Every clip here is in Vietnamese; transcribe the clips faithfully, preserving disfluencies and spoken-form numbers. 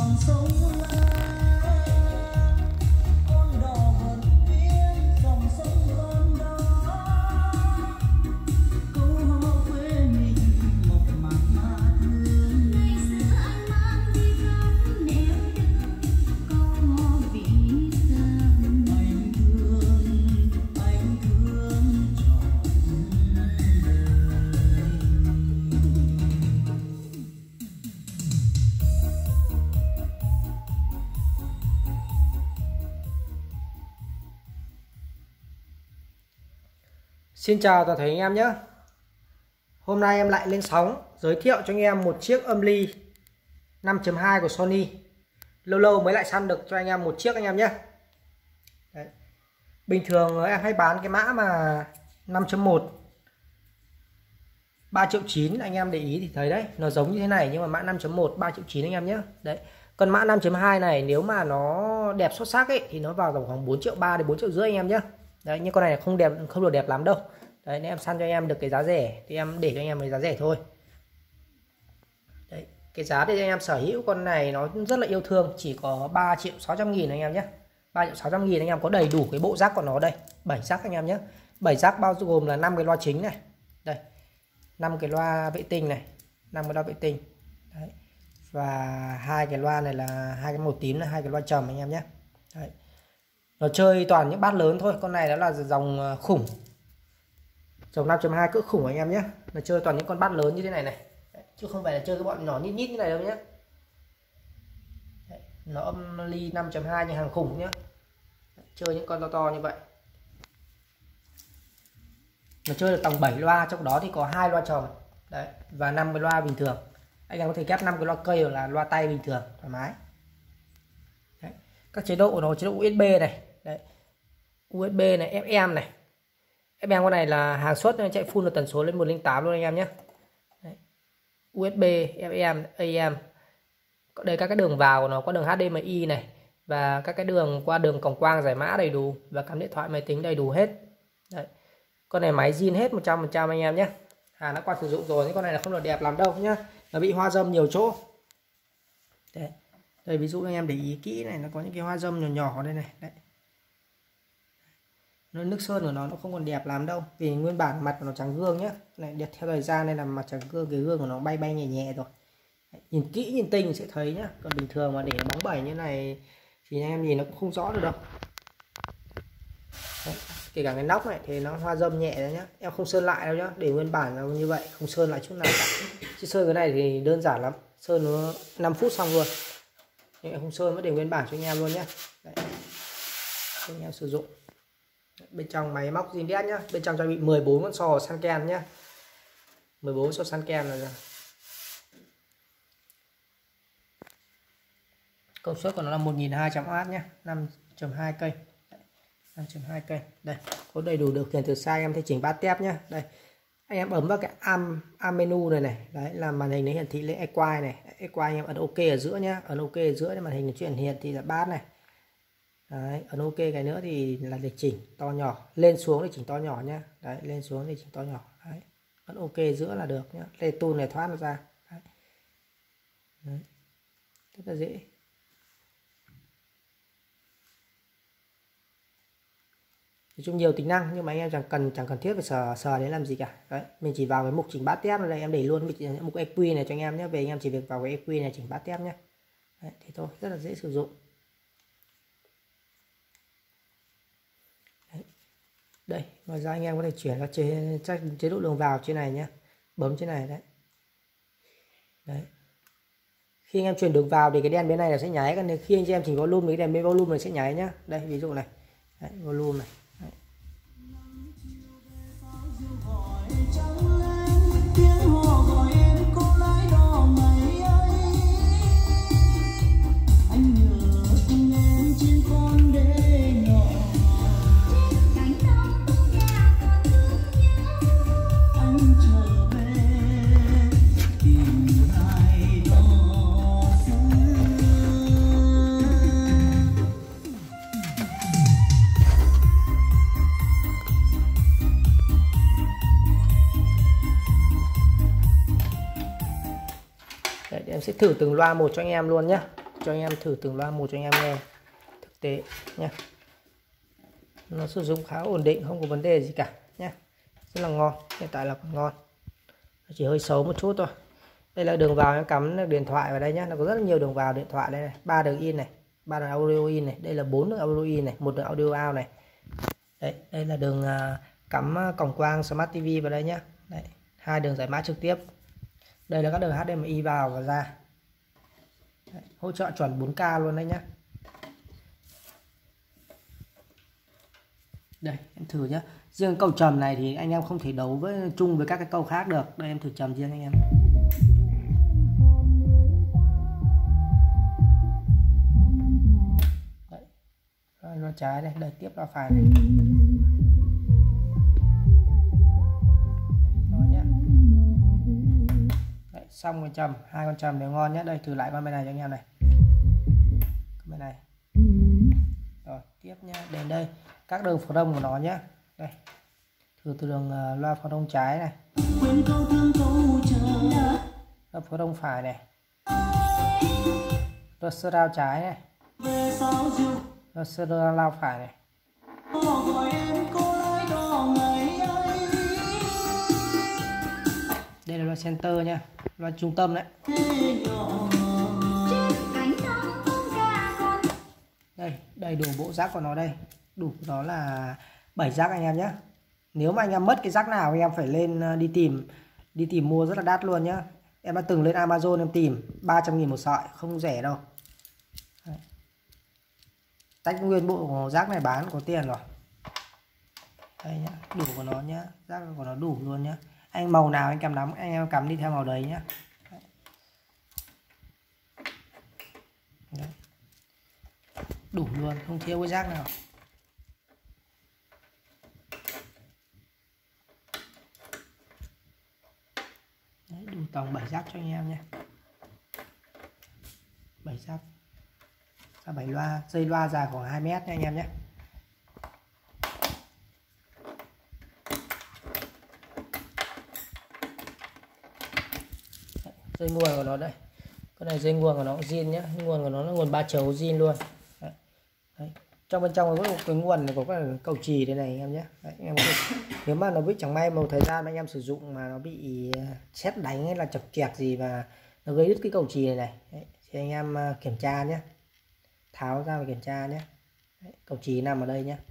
Xin chào toàn thể anh em nhé. Hôm nay em lại lên sóng giới thiệu cho anh em một chiếc âm ly năm chấm hai của Sony. Lâu lâu mới lại săn được cho anh em một chiếc anh em nhé. Đấy. Bình thường em hay bán cái mã mà năm chấm một ba triệu chín, anh em để ý thì thấy đấy, nó giống như thế này nhưng mà mã năm chấm một ba triệu chín anh em nhé. Đấy. Còn mã năm chấm hai này nếu mà nó đẹp xuất sắc ấy thì nó vào tầm khoảng bốn triệu ba đến bốn triệu rưỡi anh em nhé. Đấy, nhưng con này không đẹp, không được đẹp lắm đâu. Đấy, nếu em săn cho anh em được cái giá rẻ thì em để cho anh em cái giá rẻ thôi. Đấy, cái giá để cho anh em sở hữu con này nó rất là yêu thương, chỉ có ba triệu sáu trăm nghìn anh em nhé. ba triệu sáu trăm nghìn anh em có đầy đủ cái bộ jack của nó đây, bảy jack anh em nhé. bảy jack bao gồm là năm cái loa chính này. Đây. năm cái loa vệ tinh này, năm cái loa vệ tinh. Đấy. Và hai cái loa này là hai cái màu tím là hai cái loa trầm anh em nhé. Đấy. Nó chơi toàn những bát lớn thôi, con này đó là dòng khủng, dòng năm chấm hai cỡ khủng anh em nhé. Nó chơi toàn những con bát lớn như thế này này. Đấy, chứ không phải là chơi cái bọn nhỏ nhít nhít như này đâu nhé. Đấy, nó âm ly năm chấm hai như hàng khủng nhé. Đấy, chơi những con to to như vậy. Nó chơi được tầm bảy loa, trong đó thì có hai loa trầm. Đấy, và năm cái loa bình thường. Anh em có thể ghép năm cái loa cây hoặc là loa tay bình thường thoải mái. Đấy, các chế độ của nó chế độ u ét bê này. Đấy. u ét bê này, ép em này. ép em con này là hàng xuất nên chạy full được tần số lên một không tám luôn anh em nhé. Đấy. u ét bê, ép em, a em. Đây các cái đường vào của nó có đường hát đê em i này và các cái đường qua đường cổng quang giải mã đầy đủ và cắm điện thoại máy tính đầy đủ hết. Đấy. Con này máy zin hết một trăm phần trăm anh em nhé. Hàng đã qua sử dụng rồi, cái con này là không được đẹp lắm đâu nhá. Nó bị hoa râm nhiều chỗ. Đấy. Đây ví dụ anh em để ý kỹ này, nó có những cái hoa râm nhỏ nhỏ đây này. Đấy. Nó nước sơn của nó nó không còn đẹp lắm đâu, vì nguyên bản mặt của nó trắng gương nhé. Này đẹp theo thời gian nên là mặt trắng gương, cái gương của nó bay bay nhẹ nhẹ rồi. Đấy, nhìn kỹ nhìn tinh sẽ thấy nhá. Còn bình thường mà để bóng bẩy như này thì anh em nhìn nó cũng không rõ được đâu. Đấy, kể cả cái nóc này thì nó hoa râm nhẹ đấy nhá. Em không sơn lại đâu nhá, để nguyên bản nó như vậy, không sơn lại chút nào cả. Chứ sơn cái này thì đơn giản lắm, sơn nó năm phút xong luôn. Nhưng em không sơn vẫn để nguyên bản cho anh em luôn nhá. Đấy. Cho anh em sử dụng. Bên trong máy móc zin đét nhá, bên trong trang bị mười bốn con sò săn ken nhá, mười bốn sò săn ken là công suất của nó là một nghìn hai trăm oát nhá, năm chấm hai cây, năm chấm hai cây. Đây có đầy đủ điều khiển từ xa, em thể chỉnh bát tép nhá. Đây anh em bấm vào cái am am menu này này, đấy là màn hình nó hiển thị lên equine này, equine anh em ấn ok ở giữa nhá, ấn ok ở giữa để màn hình chuyển hiển thị là bát này. Đấy, ấn ok cái nữa thì là để chỉnh to nhỏ, lên xuống để chỉnh to nhỏ nhá. Đấy, lên xuống để chỉnh to nhỏ. Đấy, ấn ok giữa là được nhá. Lên tool này thoát nó ra. Đấy. Đấy. Rất là dễ. Nói chung nhiều tính năng nhưng mà anh em chẳng cần chẳng cần thiết phải sờ sờ đến làm gì cả. Đấy, mình chỉ vào cái mục chỉnh bát tép này, em để luôn mình mục e quy này cho anh em nhé. Về anh em chỉ việc vào cái e quy này chỉnh bát tép nhé. Đấy, thế thôi, rất là dễ sử dụng. Đây, ngoài ra anh em có thể chuyển vào chế, chế độ đường vào trên này nhé. Bấm trên này đấy. Đấy. Khi anh em chuyển đường vào thì cái đèn bên này là sẽ nháy, còn khi anh em chỉnh volume thì cái đèn bên volume này sẽ nháy nhá. Đây, ví dụ này. Đấy, volume này. Đấy. Đấy, em sẽ thử từng loa một cho anh em luôn nhé. cho anh em thử từng loa một cho anh em nghe thực tế nha. Nó sử dụng khá ổn định, không có vấn đề gì cả nhé, rất là ngon. Hiện tại là còn ngon, chỉ hơi xấu một chút thôi. Đây là đường vào em cắm điện thoại vào đây nhé, nó có rất là nhiều đường vào điện thoại đây này, ba đường in này, ba đường audio in này, đây là bốn đường audio in này, một đường audio out này. Đấy, đây là đường uh, cắm cổng quang Smart ti vi vào đây nhé. Đấy, hai đường giải mã trực tiếp. Đây là các đường hát đê em i vào và ra. Đấy, hỗ trợ chuẩn bốn K luôn đấy nhé. Đây em thử nhé. Riêng câu trầm này thì anh em không thể đấu với chung với các cái câu khác được. Đây em thử trầm riêng anh em. Đấy, rồi loa trái này, đây tiếp loa phải này. Đó nhé. Đấy, xong rồi trầm, hai con trầm đều ngon nhé. Đây thử lại bên này cho anh em này. Bên này. Rồi tiếp nhá, đến đây các đường phổ thông của nó nhé. Đây thử từ đường uh, loa phổ thông trái này, loa phổ thông phải này, loa sơ rao trái này, loa sơ rao phải này. Đây là loa center nha, loa trung tâm đấy. Đây, đầy đủ bộ jack của nó đây. Đủ đó là bảy jack anh em nhé. Nếu mà anh em mất cái jack nào anh em phải lên đi tìm đi tìm mua rất là đắt luôn nhá. Em đã từng lên Amazon em tìm ba trăm nghìn một sợi, không rẻ đâu. Đấy. Tách nguyên bộ jack này bán có tiền rồi. Đây nhá, đủ của nó nhá, jack của nó đủ luôn nhá. Anh màu nào anh cắm đóng anh em cắm đi theo màu đấy nhá. Đấy. Đấy. Đủ luôn, không thiếu cái jack nào. Đấy, đủ tổng bảy jack cho anh em nhé. bảy jack ra bảy loa, dây loa dài khoảng hai mét nha anh em nhé. Đấy, dây nguồn của nó đây. Cái này dây nguồn của nó zin nhé, nguồn của nó là nguồn ba chấu zin luôn. Đấy. Đấy. Trong bên trong có một cái nguồn này có cái cầu chì đây này anh em nhé. Đấy, anh em có nếu mà nó bị chẳng may một thời gian anh em sử dụng mà nó bị sét đánh hay là chập chẹt gì và nó gây đứt cái cầu chì này này. Đấy, thì anh em kiểm tra nhé, tháo ra và kiểm tra nhé. Đấy, cầu chì nằm ở đây nhé.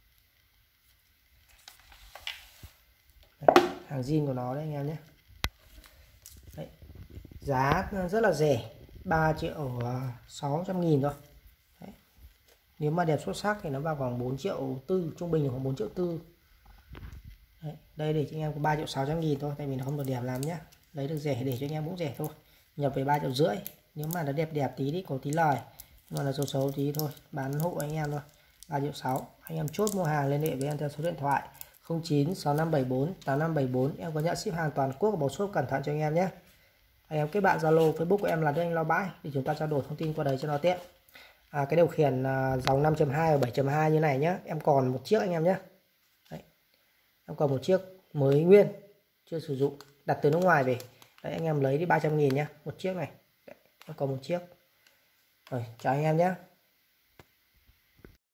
Đấy, hàng zin của nó đấy anh em nhé. Đấy, giá rất là rẻ, ba triệu sáu trăm nghìn thôi. Đấy. Nếu mà đẹp xuất sắc thì nó vào khoảng bốn triệu tư, trung bình khoảng bốn triệu tư. Đấy, đây để cho anh em có ba triệu sáu trăm nghìn thôi, tại vì nó không được đẹp lắm nhé. Lấy được rẻ để cho anh em cũng rẻ thôi, nhập về ba triệu rưỡi. Nếu mà nó đẹp đẹp tí thì có tí lời, nhưng mà là xấu xấu tí thôi, bán hộ anh em thôi. Ba triệu sáu, anh em chốt mua hàng liên hệ với em theo số điện thoại không chín sáu năm bảy bốn tám năm bảy bốn. Em có nhận ship hàng toàn quốc, bảo shop cẩn thận cho anh em nhé. Anh em kết bạn Zalo, Facebook của em là Đức Anh Loa Bãi để chúng ta trao đổi thông tin qua đấy cho nó tiện. À, cái điều khiển à, dòng năm chấm hai và bảy chấm hai như này nhé, em còn một chiếc anh em nhé. Đấy. Em còn một chiếc mới nguyên chưa sử dụng, đặt từ nước ngoài về. Đấy, anh em lấy đi ba trăm nghìn nhé, một chiếc này. Đấy, em còn một chiếc. Rồi, chào anh em nhé.